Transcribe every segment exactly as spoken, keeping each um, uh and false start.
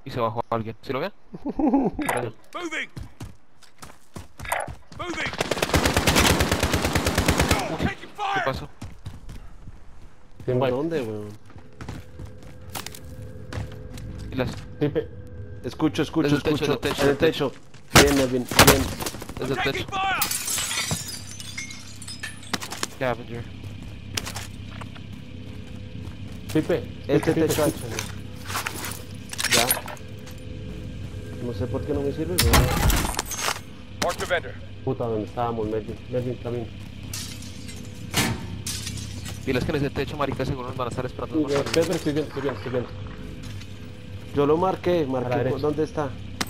Y se bajó alguien. ¿Sí lo ve? Por allá. Moving! Moving! Uy, Taking ¿qué fire! pasó? ¿Quién ¿Por va? dónde, weón? Y las... Pipe. Escucho, escucho, Desde el techo, escucho. desde el techo, En el desde el techo. Bien, Melvin, bien. Desde el Taking techo. fire! Scavenger. Pipe. Este Pipe, techo Pipe. alto. Ya. No sé por qué no me sirve, weón. Mark the vendor. Puta, ¿dónde estábamos? Melvin. Melvin, camino. Y las que en ese techo, marica, seguro nos van a estar esperando. Sí, más ve- tarde. ve, ve, estoy viendo, estoy viendo, estoy viendo. Yo lo marqué, A la marqué. derecha. ¿Dónde está?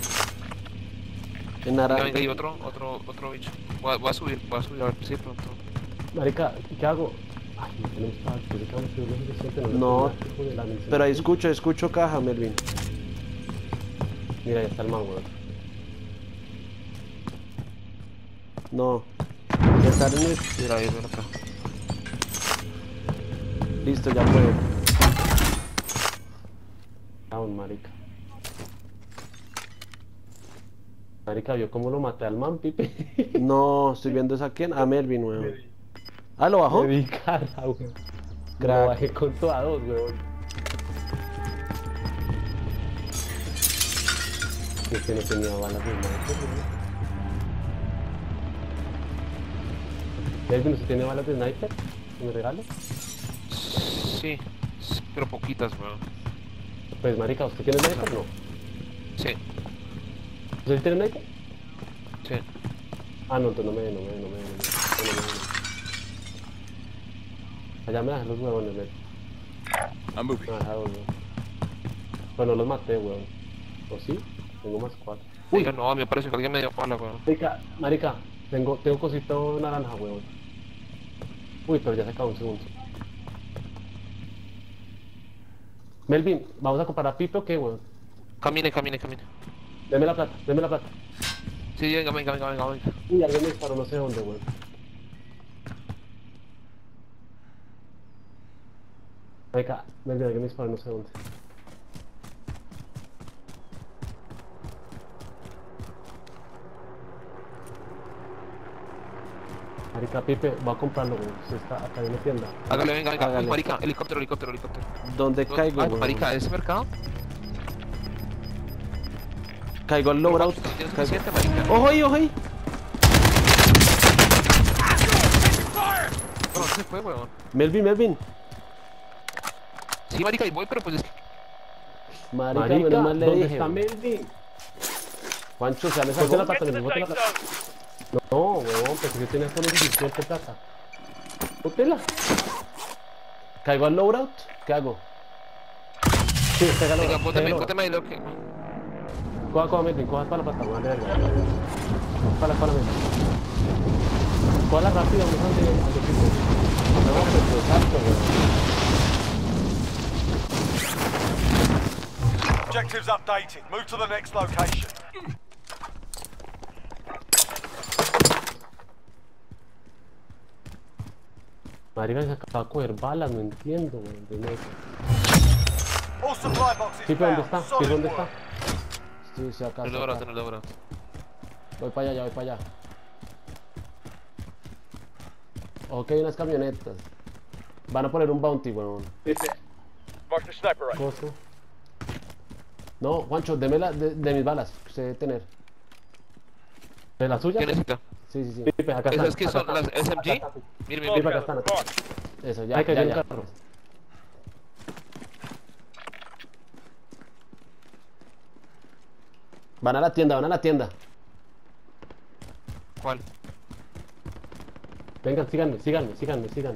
En Venga, naranja. venga, y otro, otro, otro bicho. Voy a, voy a subir, voy a subir a ver si de pronto. Marica, ¿qué hago? Ay, no tenemos para que se cambie lo suficiente. No, le No, puedo dar, hijo de la mención. Pero ahí escucho, escucho caja, Melvin. Mira, ya está el man, weón. No. Está en el... Mira, ahí, ven acá. Listo, ya puede. Down, marica. Marica, ¿vio cómo lo maté al man, Pipe? No, estoy viendo esa quién. A Melvin, weón. Ah, ¿lo bajó? Me di cara, weón. Crack. Lo bajé con todas dos, weón. Es que no tenía balas de sniper, weón. Melvin, ¿usted tiene balas de sniper? ¿Me regalo? Sí, sí, pero poquitas, weón. Pues, marica, ¿usted tiene sniper? No. Sí, ¿Usted tiene sniper? sí. Ah, no, entonces no me, no me, no me, no me, no me, no me. Allá me dejan los huevones, Melvin. I'm moving. Me dejaron, weón. Bueno, los maté, weón. ¿O sí? Tengo más cuatro. Uy, no, a mí me parece que alguien me dio pala, weón. Marica, marica, tengo, tengo cosito naranja, weón. Uy, pero ya se acabó un segundo. Melvin, ¿vamos a comprar a Pipe o qué, weón? Camine, camine, camine. Deme la plata, deme la plata. Sí, venga, venga, venga, venga, venga. Uy, alguien me disparó no sé dónde, weón. Marica, Melvin, alguien me disparó no sé dónde. Marica, Pipe, voy a comprarlo, weón. Se está acá en la tienda. Hágale, venga, venga. Hágale. Uy, marica, helicóptero, helicóptero, helicóptero. ¿Dónde ¿Dónde- caigo, Ay, weón? marica, ¿ese mercado? Caigo al loadout. ¿Tienes Caigo. suficiente, marica? ¡Ojo ahí, ojo ahí! No, no se fue, weón. Melvin, Melvin. Sí, marica, y voy, pero pues es que... Marica, Marica, menos mal le ¿dónde dije. está weón. Melvin? Juancho, ¿sales Ponte la algo? plata, Melvin, ponte la plata. No, weón, porque yo tenía solo diecisiete plata. Póntela. ¿Caigo al loadout? ¿Qué hago? Sí, pégalo. Venga, pónteme, pégalo. pónteme ahí lo que... Coja, coja, Melvin, coja para la plata, weón, de verga. Para, para, Melvin. Coja rápido, vamos al de, al de piso. No, pues exacto, weón. Objectives updated. Move to the next location. Marica, se acaba de coger balas, no entiendo, weón. de neta. All supply boxes Pipe, ¿dónde está? found. Pipe, Solid ¿dónde work. está? Sí, sí, acá, No sí, lo logro, acá. no lo logro. Voy para allá, ya voy para allá. Ok, unas camionetas. Van a poner un bounty, weón. Mark the sniper rifle. Coso. No, Juancho, deme la, de, de mis balas, que usted debe tener. ¿De la suya? ¿Qué necesita? Sí, sí, sí. Pipe, acá está. ¿Esas que son las S M G? Mire, mire, Pipe, mire. acá están. acá. Eso, ya, Ay, que ya, hay un ya. carro. Van a la tienda, van a la tienda. ¿Cuál? Vengan, síganme, síganme, síganme, síganme.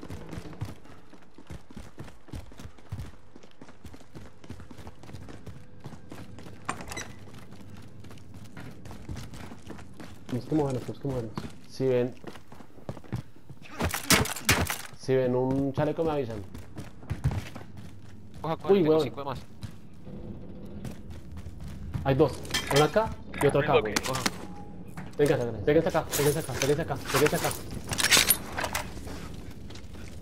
Tenemos que movernos, tenemos que movernos. Si ven... Si ven un chaleco me avisan. Coja, coja, Uy, tengo weón. cinco de más. Hay dos, una acá y otra acá, güey. Coja. Venga, péguense acá, péguense acá, péguense acá, péguense acá.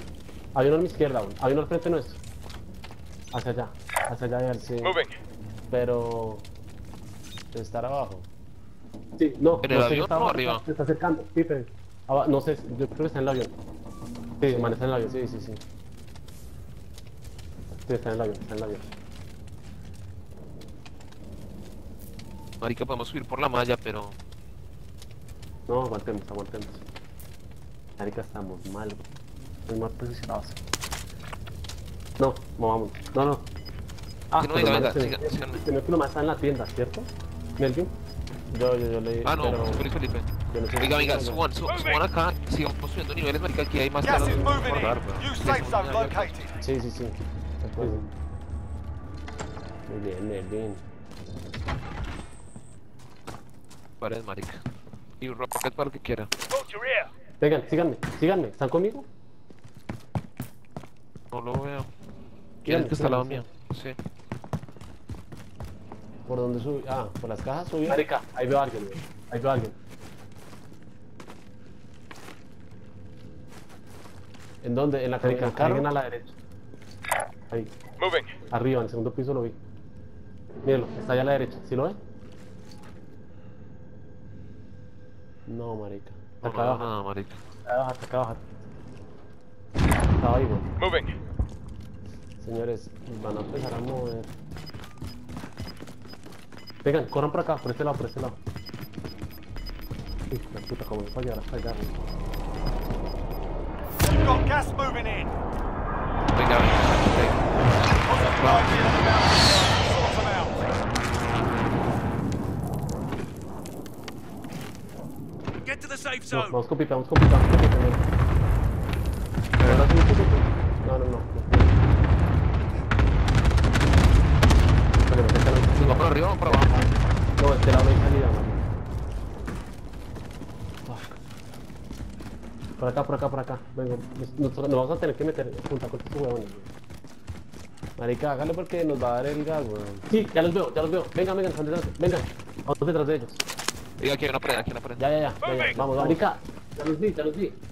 Hay uno a mi izquierda, güey. Hay uno al frente nuestro. Hacia allá, hacia allá, a ver si... Moving. pero... debe estar abajo. Sí, no, ¿En el no sé, avión está o abajo, arriba? Se está acercando, Pipe. Aba- no sé, yo creo que está en el avión. Sí, man, está en el avión, sí, sí, sí. Sí, está en el avión, está en el avión. Marica, podemos subir por la malla, pero... No, aguantemos, aguantemos. Marica, estamos mal, güey. Estamos mal posicionados. No, movámonos. No, no. Ah, Que no, pero venga, man, venga, se- siga- síganme. se me que nomás está en la tienda, ¿cierto? Melvin. Yo, yo, yo le... Ah, no, pero... Felipe, Felipe. yo no sé Venga, si- venga, suban, su- suban acá, sigamos subiendo niveles, marica, aquí hay más Gas caras is de moving guardar, in. weón. New safe zone located. Sí, sí, sí. De acuerdo. Muy bien, Melvin. Pared, marica. Y un rocket para lo que quiera. Vengan, síganme, síganme. ¿Están conmigo? No lo veo. ¿Quién es el que está al lado mío? Sí. ¿Por dónde subí? Ah, por las cajas subí. Marica, ahí veo a alguien, güey. Ahí veo a alguien. ¿En dónde? En la Marica, en el carro. Alguien a la derecha. Ahí. Moving. Arriba, en el segundo piso lo vi. Mírenlo, está allá a la derecha. ¿Sí lo ve? No, marica. Está No, acá no, abajo. nada, marica. Está abajo, está acá abajo. Está ahí, güey. Moving. Señores, van a empezar a mover. Vengan, corran por acá, por este lado, por este lado. Uy, la puta, como me va a llegar hasta allá, güey. You've got gas moving in. Venga, venga. Right here, about to sort them out. Get to the safe No, zone. vamos con pipa, vamos con pipa, vamos con pipa. Venga. Ahora sí, sí, sí. No, no, no. no. Porque no te están- ¿Se va por arriba o por abajo? No, este lado no hay salida, man. Por acá, por acá, por acá. Venga, nos, nos, nos vamos a tener que meter junto con estos huevones, güey. Marica, hágale porque nos va a dar el gas, weón. Sí, ya los veo, ya los veo. Vengan, vengan, están detrás. Vengan, vamos detrás de ellos. Diga, aquí hay una pared, aquí hay una pared. Ya, ya, ya. ya, ya. Vamos, vamos. Marica, ya los vi, ya los vi.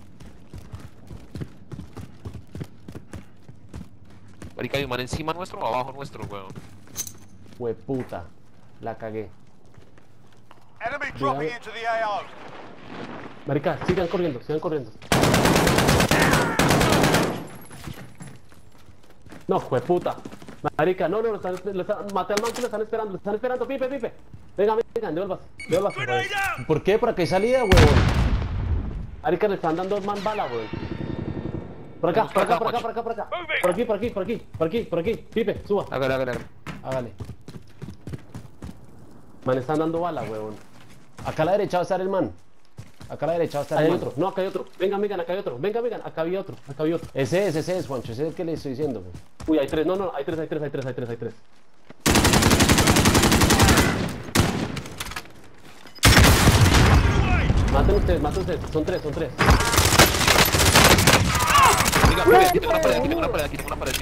Marica, hay un man encima nuestro o abajo nuestro, weón. Hueputa, la cagué. Enemy dropping into the A O. Marica, sigan corriendo, sigan corriendo. No, hueputa. Marica, no, no, lo están, lo están, maté al man que lo están esperando, lo están esperando, Pipe, Pipe. Venga, venga, devuelvas, devuelvas. ¿Por qué? ¿Por qué hay salida, huevón? Marica, le están dando man bala, huevón. Por acá, por acá, por acá, por acá, por acá. Por aquí, por aquí, por aquí, por aquí, por aquí. Pipe, suba. Hágale, hágale, hágale. Hágale. Man, están dando bala, huevón. Acá a la derecha va a estar el man. Acá a la derecha va a estar el man. Hay otro. No, acá hay otro. Vengan, vengan, acá hay otro. Vengan, vengan, acá había otro. Acá había otro. Ese es, ese es, Juancho. Ese es el que le estoy diciendo, güey. Uy, hay tres. No, no, hay tres, hay tres, hay tres, hay tres, hay tres. Maten ustedes, maten ustedes. Son tres, son tres. Venga, pared, aquí tengo una pared, aquí tengo una pared, aquí tengo una pared.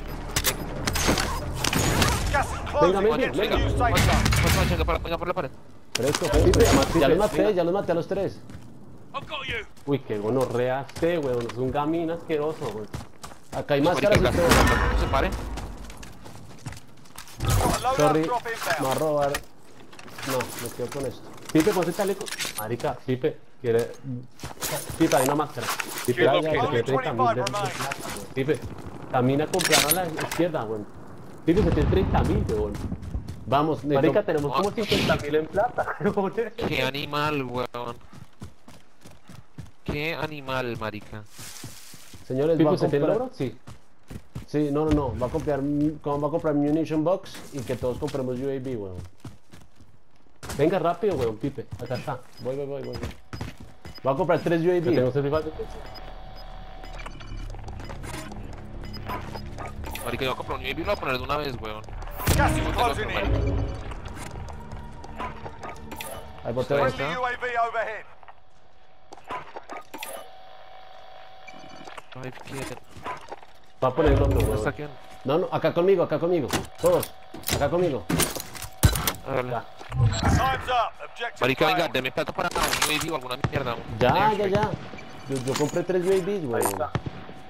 Gas is Venga, closing. venga, Get to the venga. new safe Pasa, zone. pasa, venga, para- venga por la pared. Fresco, fresco. Ya, maté, ya los maté, ya los maté a los tres. I've got you. Uy, qué gonorrea este, weón. Es un gamín asqueroso, weón. Acá hay Marica, máscaras el y gas, todo. no se pare. Got a loadout Sorry, drop me va a inbound. robar. No, me quedo con esto. Pipe, ponte chaleco. Marica, Pipe, quiere. Pipe, hay una máscara. Pipe, ya, ya, ya, Only tiene treinta mil de de twenty-five plata, weón. Pipe, camina a comprar a la izquierda, weón. Pipe, se tiene treinta mil, weón. Vamos, Marica, tenemos como cincuenta mil en plata, weón. Qué animal, weón. Qué animal, marica. Señores, ¿va a comprar? Sí. Sí, no, no, no. Va a comprar, va a comprar Munition Box y que todos compremos U A V, weón. Venga rápido, weón, Pipe. Acá está. Voy, voy, voy, voy. Va a comprar tres U A V. Tenemos el Marica, yo voy a comprar un U A V y lo voy a poner de una vez, weón. Gas is Tengo closing otro, in. marica. Ahí boté Friendly esta. U A V overhead. Ay, ¿qué? Va a poner el otro, ¿Dónde está weón. quién? No, no, acá conmigo, acá conmigo. Todos. Acá conmigo. Hágale. Ya. Time's up. Objective Marica, venga, failed. deme plata para un U A V o alguna mierda. Ya, ya, ya. Yo, yo compré tres U A Vs, weón.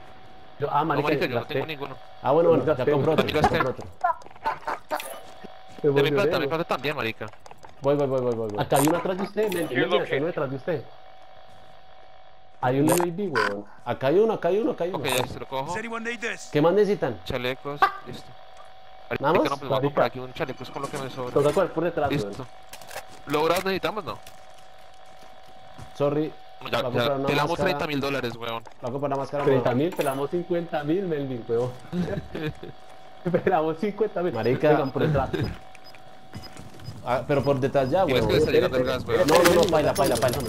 Yo, ah, No, marica, marica, yo no gasté. tengo ninguno. Ah, bueno, bueno, ya compré otro. También Ya gasté. compré otro. Me De mi emocioné, plata, de mi ¿no? plata también, marica. Voy, voy, voy, voy, voy. voy. Acá hay uno atrás de usted, Melvin. Here, Melvin, look acá hay uno it. detrás de usted. Hay un U A V, weón. Acá hay uno, acá hay uno, acá hay uno. Ok, ya se lo cojo. Does anyone need this? ¿Qué más necesitan? Chalecos, listo. ¿Nada Marica, más? no, pues voy a Marica. comprar aquí un chaleco, es con lo que me sobra. Toca coger por detrás, weón. Listo. ¿Logrados necesitamos? No. Sorry. Ya, Va a comprar ya, una pelamos máscara. treinta mil dólares, weón. Va a comprar una máscara treinta nueva. mil, pelamos cincuenta mil, Melvin, weón. Pelamos cincuenta mil. Marica. Vengan por detrás. Ah, pero por detrás ya, Tienes weón. que le está llegando el gas, weón. No, no, no, baila, baila, baila.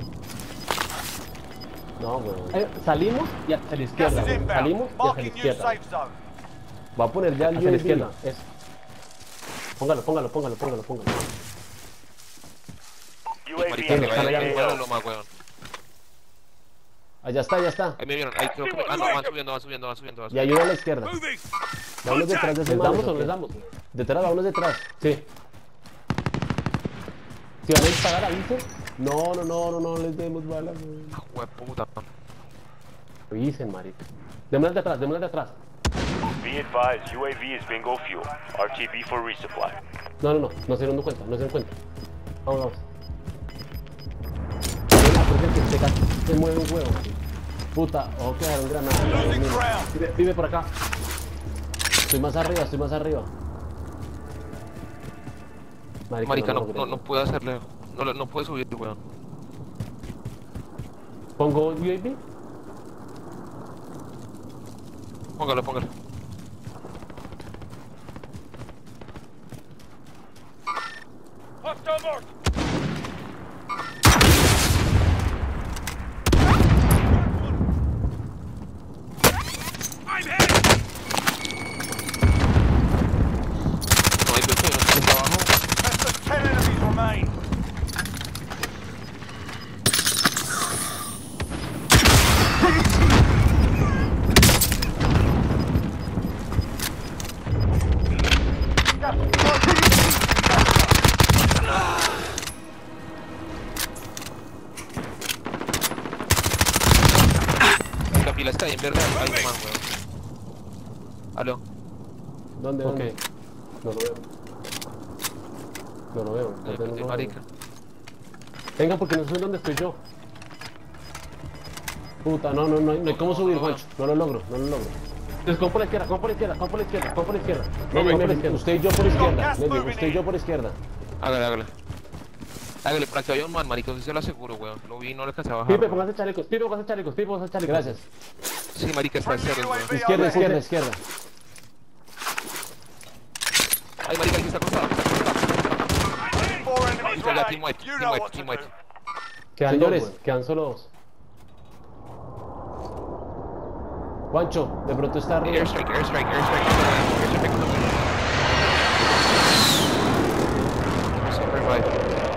No, weón. Eh, salimos y hacia la Gas izquierda, is weón. inbound. Salimos y hacia la Marking new izquierda. safe zone. Va a poner ya el Hacia la U A V. izquierda, eso. Póngalo, póngalo, póngalo, póngalo, póngalo. Marica, que vaya allá, bien, weón. bueno, lo más, weón. Allá está, allá está. Ahí me vieron, ahí creo que me... Ah, no, van subiendo, van subiendo, van subiendo, van Y hay subiendo. uno a la izquierda. Moving! Vámonos detrás de ese ¿Les man. damos o no les damos? Detrás, vámonos detrás. Sí. Si van a disparar, avisen. No, no, no, no, no les demos balas, weón. Ah, hueputa. Avisen, marica. Démoslas de atrás, démoslas de atrás. Be advised, U A V is bingo fuel. R T B for resupply. No, no, no, no se dieron cuenta, no se dieron cuenta. Vamos, vamos. Venga, porque que se, ca- se mueve un huevo, marica. Puta, ojo que dejaron granadas. Losing Mira, ground. Vive, vive por acá. Estoy más arriba, estoy más arriba. Marica, Marica, no, lo no, logré. no puedo hacerle... No, no puede subir, weón. ¿Pongo U A V? Póngalo, póngalo. Hostile mark! I'm hit! No, ahí veo que no está abajo. Less than ten enemies remain. Gas is closing. La pila está ahí en verde, ahí man, weón. Aló. ¿Dónde, Ok. dónde? No lo veo. No lo veo. Eh, entonces no eh, lo marica. veo. Venga, porque no sé dónde estoy yo. Puta, no, no, no, hay- no hay cómo subir, No, no, no. Juancho. No lo logro, no lo logro. Entonces, con por la izquierda, con por la izquierda, con por la izquierda, con por la izquierda. Nelly, Con por la Nelly, izquierda. usted y yo por izquierda. gas Nelly, moving usted y in. yo por izquierda. Hágale, hágale. Hágale, por aquí había un man, marica, sí se lo aseguro, weón. Lo vi y no le alcancé a bajar. Pipe, weón. póngase chalecos, Pipe, póngase chalecos, Pipe, póngase chalecos. Gracias. Sí, marica, está Friendly cero, U A weón. V Izquierda, overhead. izquierda, izquierda. Ay, marica, aquí está acostado. Four enemies Ya, ya, team remain. white, You team know white, what to team do. white. Quedan Señores. dos, güey, quedan solo dos. Juancho, de pronto está arriba. Airstrike, airstrike, airstrike. Airstrike con nosotros. Super revive.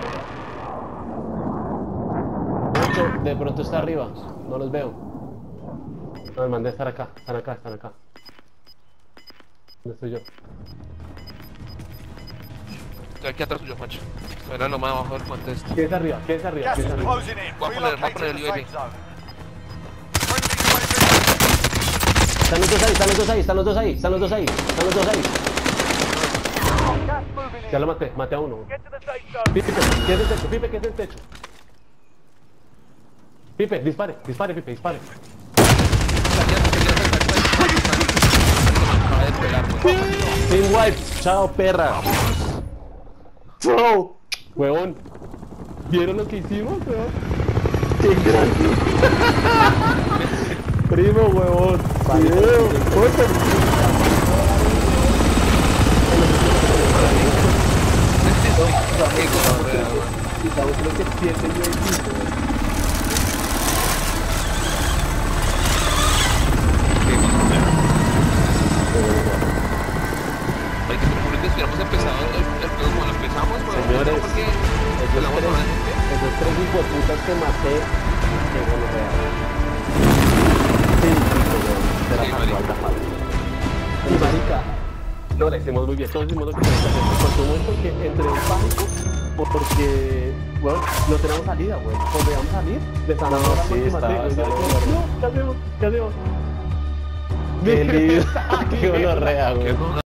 Juancho, de pronto está arriba. No los veo. No, me mandé a estar acá, están acá, están acá. ¿Dónde estoy yo? Estoy aquí atrás suyo, Juancho. Era lo más abajo del puente este. ¿Quién es arriba? ¿Quién es arriba? Gas ¿Quién is es arriba? closing in. Voy a poner- voy a Relocate poner to el the U A V. safe zone. Friendly U A V. Están los dos ahí, están los dos ahí, están los dos ahí, están los dos ahí, están los dos ahí. Gas moving in. Ya lo maté, maté a uno. Get to the safe zone! Pipe, ¿qué es el techo? Pipe, ¿qué es el techo? Pipe, dispare, dispare, Pipe, dispare. Acaba de despegar, weón. Team Wipe, chao perra. Chao. Huevón, ¿vieron lo que hicimos, huevón? Qué grande. Primo, huevón. Video. Foto. Quitamos creo que siete U A Vs, huevón. Marica, pero por que si hubiéramos empezado el, el juego como lo empezamos, weón. Señores, ¿por qué? Esos Hablamos tres, con la gente. esos tres hijueputas que maté, que bueno, real. Sí, huevón. De la Sí, falta, marica. falta, falta. Y marica, no, le hicimos muy bien, todos hicimos lo que teníamos que hacer. Porque un momento que entré en pánico, porque, bueno, no tenemos salida, güey. Cuando íbamos a salir, le estaban dando la sí, última estaba- tecla, y yo, estaba no, ¿qué hacemos? ¿Qué hacemos? Qué lindo. Qué gonorrea, güey. Qué